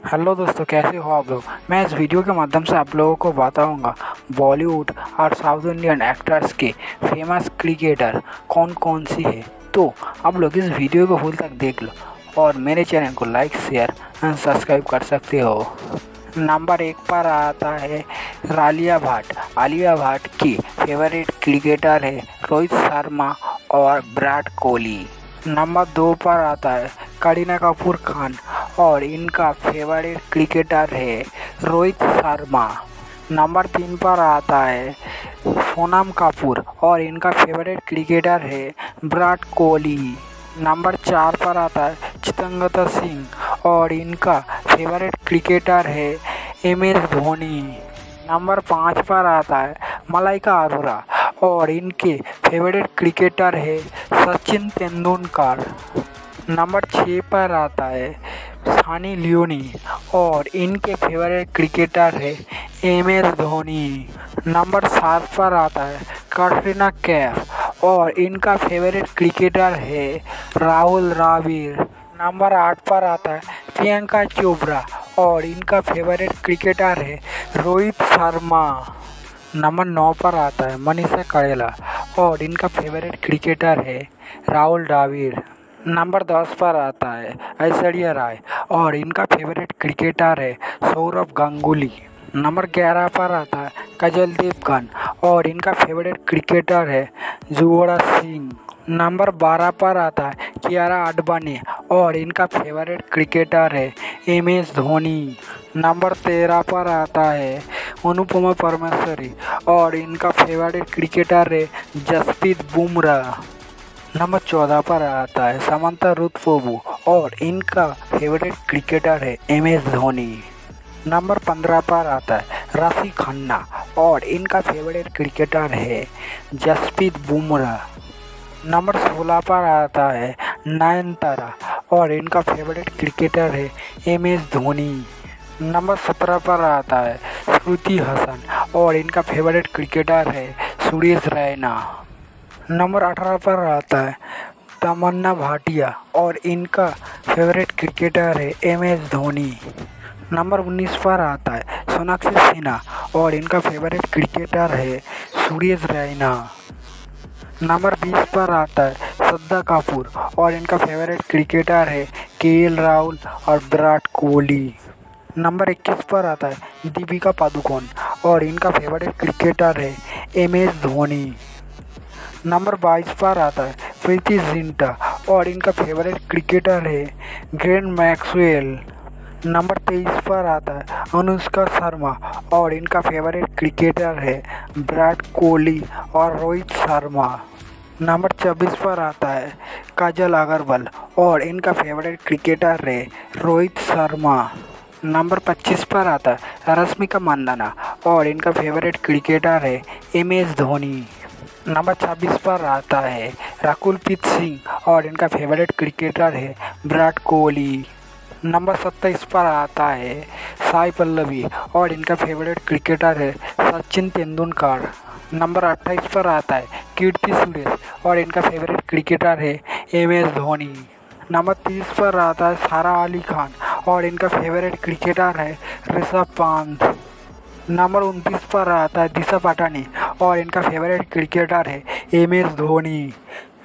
Hello दोस्तों, कैसे हो आप लोग। मैं इस वीडियो के माध्यम से आप लोगों को बताऊंगा बॉलीवुड और साउथ इंडियन एक्टर्स के फेमस क्रिकेटर कौन कौन सी है। तो आप लोग इस वीडियो को फुल तक देख लो और मेरे चैनल को लाइक शेयर एंड सब्सक्राइब कर सकते हो। नंबर 1 पर आता है आलिया भट्ट। आलिया भट्ट की फेवरेट क्रिकेटर है रोहित शर्मा और विराट कोहली। नंबर 2 पर आता है करीना कपूर खान और इनका फेवरेट क्रिकेटर है रोहित शर्मा। नंबर 3 पर आता है सोनम कपूर और इनका फेवरेट क्रिकेटर है विराट कोहली। नंबर 4 पर आता है जितेंद्र सिंह और इनका फेवरेट क्रिकेटर है MS धोनी। नंबर 5 पर आता है मलाइका अरोड़ा और इनके फेवरेट क्रिकेटर है सचिन तेंदुलकर। नंबर 6 पर आता है सनी लियोनी और इनके फेवरेट क्रिकेटर है MS धोनी। नंबर 7 पर आता है कैटरीना कैफ और इनका फेवरेट क्रिकेटर है राहुल द्रविड़। नंबर 8 पर आता है प्रियंका चोपड़ा और इनका फेवरेट क्रिकेटर है रोहित शर्मा। नंबर 9 पर आता है मनीषा कोइराला और इनका फेवरेट क्रिकेटर है राहुल द्रविड़। नंबर 10 पर आता है ऐश्वर्या राय और इनका फेवरेट क्रिकेटर है सौरव गांगुली। नंबर 11 पर आता है काजल देवगन और इनका फेवरेट क्रिकेटर है युवराज सिंह। नंबर 12 पर आता है कियारा आडवाणी और इनका फेवरेट क्रिकेटर है MS धोनी। नंबर 13 पर आता है अनुपमा परमेश्वरी और इनका फेवरेट क्रिकेटर है जसप्रीत बुमराह। नंबर 14 पर आता है समंता रुथफोबू और इनका फेवरेट क्रिकेटर है MS धोनी। नंबर 15 पर आता है राशि खन्ना और इनका फेवरेट क्रिकेटर है जसप्रीत बुमराह। नंबर 16 पर आता है नयनतारा और इनका फेवरेट क्रिकेटर है MS धोनी। नंबर 17 पर आता है श्रुति हसन और इनका फेवरेट क्रिकेटर है सुरेश रैना। नंबर 18 पर आता है तमन्ना भाटिया और इनका फेवरेट क्रिकेटर है MS धोनी। नंबर 19 पर आता है सोनाक्षी सिन्हा और इनका फेवरेट क्रिकेटर है सुरेश रैना। नंबर 20 पर आता है श्रद्धा कपूर और इनका फेवरेट क्रिकेटर है KL राहुल और विराट कोहली। नंबर 21 पर आता है दीपिका पादुकोण और इनका फेवरेट क्रिकेटर है MS धोनी। नंबर 22 पर आता है प्रीति जिंटा और इनका फेवरेट क्रिकेटर है ग्लेन मैक्सवेल। नंबर 23 पर आता है अनुष्का शर्मा और इनका फेवरेट क्रिकेटर है विराट कोहली और रोहित शर्मा। नंबर 24 पर आता है काजल अग्रवाल और इनका फेवरेट क्रिकेटर है रोहित शर्मा। नंबर 25 पर आता है रश्मिका मंदाना और इनका फेवरेट क्रिकेटर है MS धोनी। नंबर 26 पर आता है रकुलप्रीत सिंह और इनका फेवरेट क्रिकेटर है विराट कोहली। नंबर 27 पर आता है साई पल्लवी और इनका फेवरेट क्रिकेटर है सचिन तेंदुलकर। नंबर 28 पर आता है कीर्ति सुरेश और इनका फेवरेट क्रिकेटर है MS धोनी। नंबर 30 पर आता है सारा अली खान और इनका फेवरेट क्रिकेटर है ऋषभ पंत। नंबर 29 पर आता है दिशा पटानी और इनका फेवरेट क्रिकेटर है MS धोनी।